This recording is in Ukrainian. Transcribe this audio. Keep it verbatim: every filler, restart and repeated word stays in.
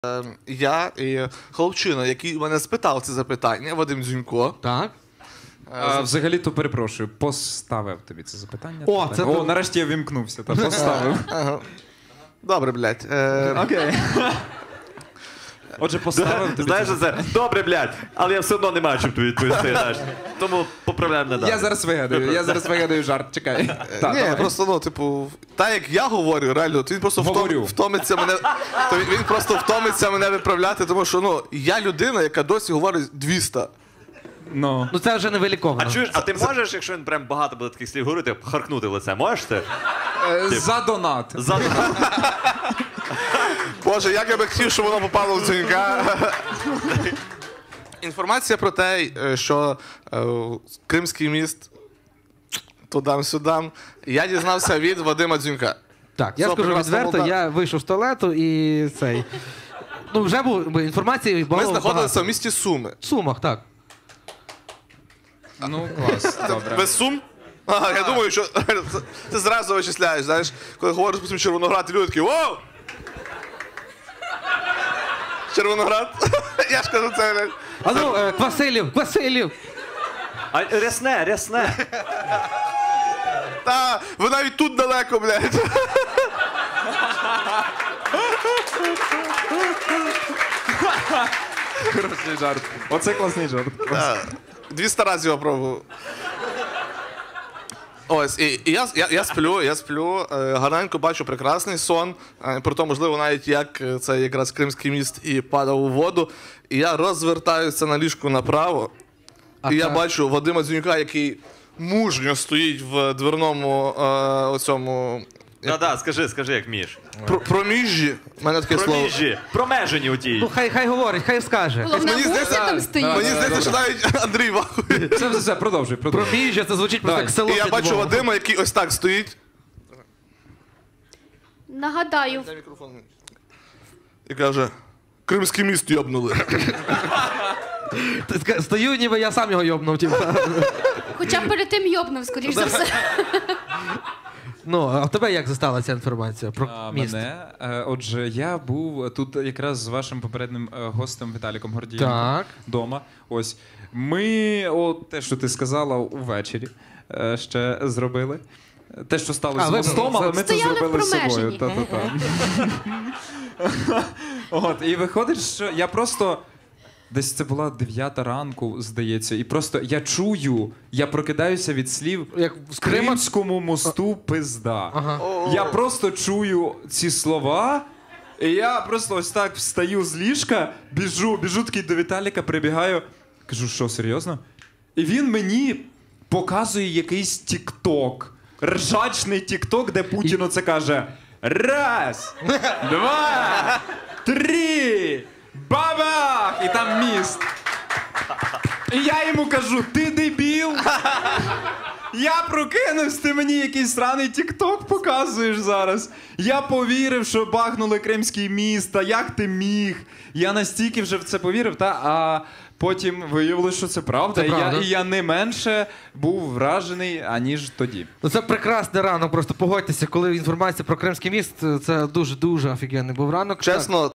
Е, Я і хлопчина, який мене спитав це запитання, Вадим Дзюнько. Так. А, взагалі-то перепрошую, поставив тобі це запитання. О, Так. це О, то- нарешті я вімкнувся, та поставив. Ага. Добре, блядь. Е, Окей. Отже, поставив тобі Знаєш, це це добре, блядь, але я все одно не маю чим тобі відповісти. Знаєш. Тому поправляємо не Я зараз вигадаю, я зараз вигадаю жарт, чекай. Так, Ні, давай. просто, ну, типу, так як я говорю, реально, то він просто втом, Говорю. втомиться мене. То він, він просто втомиться мене виправляти, тому що ну, я людина, яка досі говорить двісті. Ну. Ну це вже не виліковано. А чуєш, а ти можеш, якщо він прям багато буде таких слів говорити, харкнути в лице? Можеш ти? Е, За донат. За... Боже, як я би хотів, щоб воно попало в Дзюнька. Інформація про те, що е, Кримський міст тудам-сюдам, я дізнався від Вадима Дзюнька. Так, я Все, скажу прекрасно, відверто, Молдав. я вийшов з туалету і цей. Ну, вже був бо інформації Ми було знаходилися багато. в місті Суми. В Сумах, так. Ну, клас, добре. Без Сум? А, я думаю, що це, ти зразу вичисляєш, знаєш, коли говориш про Червоноград, і люди такі «Воу! Червоноград?» Я ж кажу це. А ну, е, Квасилів, Квасилів! А, рясне, рясне. Та, ви навіть тут далеко, блядь. Класний жарт. Оце класний жарт. двісті разів його пробував. Ось, і, і я, я, я сплю, я сплю, е, гарненько бачу прекрасний сон, е, про то, можливо, навіть як е, це якраз Кримський міст і падав у воду. І я розвертаюся на ліжку направо, А і я та- бачу Вадима Дзюнька, який мужньо стоїть в дверному е, оцьому Ну так, скажи, скажи, як вмієш. про, проміжжі. У мене таке Про слово. міжі, про межені у тій. Ну, хай, хай говорить, хай скаже. Головне, Мені здається, музика там стоїть. Мені здається, що навіть Андрій вахує. Все, все, все, продовжуй, продовжуй. Проміжжя, це звучить просто Давай. як село. І я під бачу Львовом. Вадима, який ось так стоїть. Нагадаю, І каже: Кримський міст йобнули. Ти ска- Стою, ніби я сам його йобнув. Типу. хоча б перед тим йобнув, скоріш за все. Ну, а в тебе як застала ця інформація про А, міст? мене, е, отже, я був тут якраз з вашим попереднім е, гостем Віталіком Гордієм Так. вдома. Ось. Ми, о, те, що ти сказала, увечері е, ще зробили. Те, що сталося А, з ви мостом, але ми це стояли в зробили з собою. промеженні. Та-та-та. От, і виходить, що я просто. Десь це була дев'ята ранку, здається, і просто я чую, я прокидаюся від слів Як з Крима? Кримському мосту пизда. Ага. Я просто чую ці слова, і я просто ось так встаю з ліжка, біжу, біжу такий до Віталіка, прибігаю, кажу, що, серйозно? І він мені показує якийсь тік-ток. Ржачний тік-ток, де Путін оце каже: раз, два, три, бабах! І там міст. І я йому кажу: ти дебіл? Я прокинувся, ти мені якийсь сраний тік-ток показуєш зараз. Я повірив, що бахнули Кримський міст, а як ти міг? Я настільки вже в це повірив, та? А потім виявилося, що це правда. Це і, правда. Я, і я не менше був вражений, аніж тоді. Ну це прекрасний ранок, просто погодьтеся, коли інформація про Кримський міст, це дуже-дуже офігенний був ранок. Чесно,